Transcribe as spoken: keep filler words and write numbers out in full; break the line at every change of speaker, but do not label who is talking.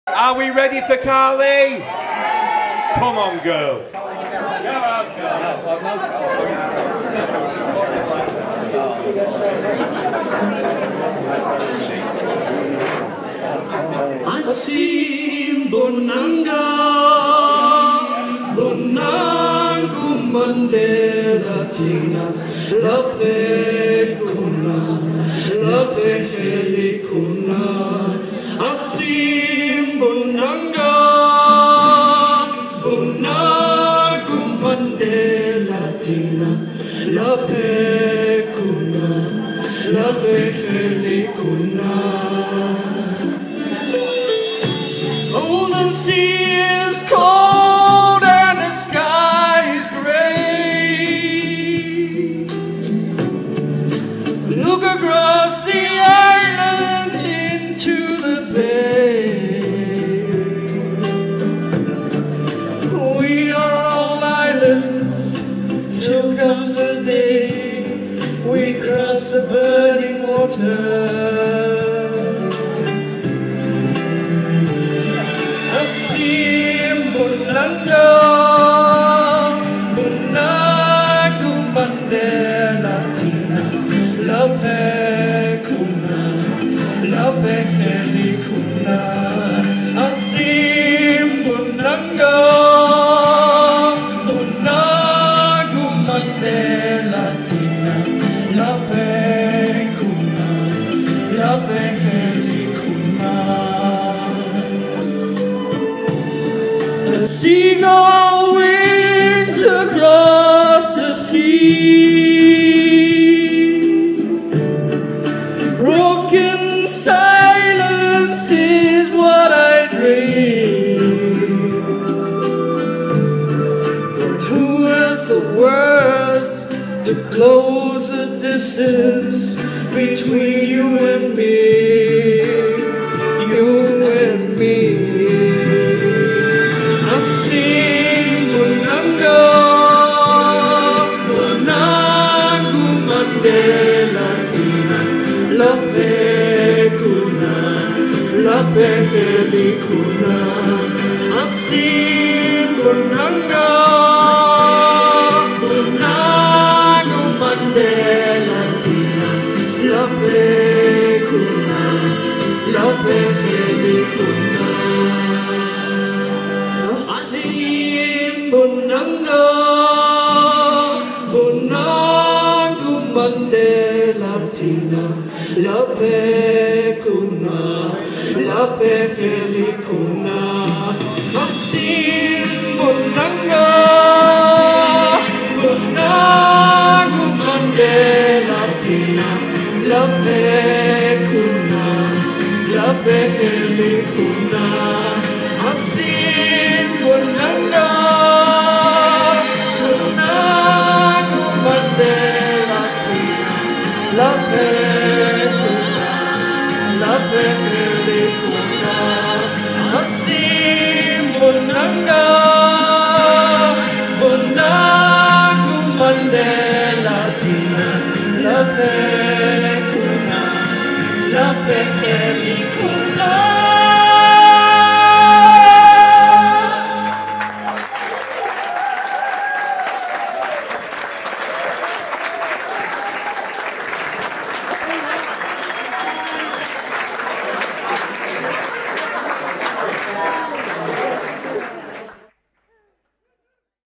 Are we ready for Carly? Come on, girl. Come on, girl.
Asim bonanga, bonang Mandela tina, lape kuna, lape heli kuna. Asim bonanga, bonang Mandela tina, lape kuna, lape heli kuna. Oh, the sea is cold and the sky is gray. Look across the island into the bay. We are all islands till comes the day we cross the burning water. Bonanga, bonanga Mandela tina, lape kuna, lape heli kuna. Asim bonanga, bonanga Mandela tina, lape kuna, lape heli kuna. A seagull wings across the sea. Broken silence is what I dream. But who has the words to close the distance between you and me? You and me. Mandela tina, lape kuna, lape heli kuna. Asim bonanga, bonanga Mandela tina, lape kuna, lape heli kuna. Asim bonanga, bonanga Mandela tina, lape kuna, lape heli kuna. Asim bonanga, bonanga Mandela tina, lape kuna, lape heli kuna. Asim bonanga, bonanga Mandela lape kuna, lape heli kuna. Asim bonanga.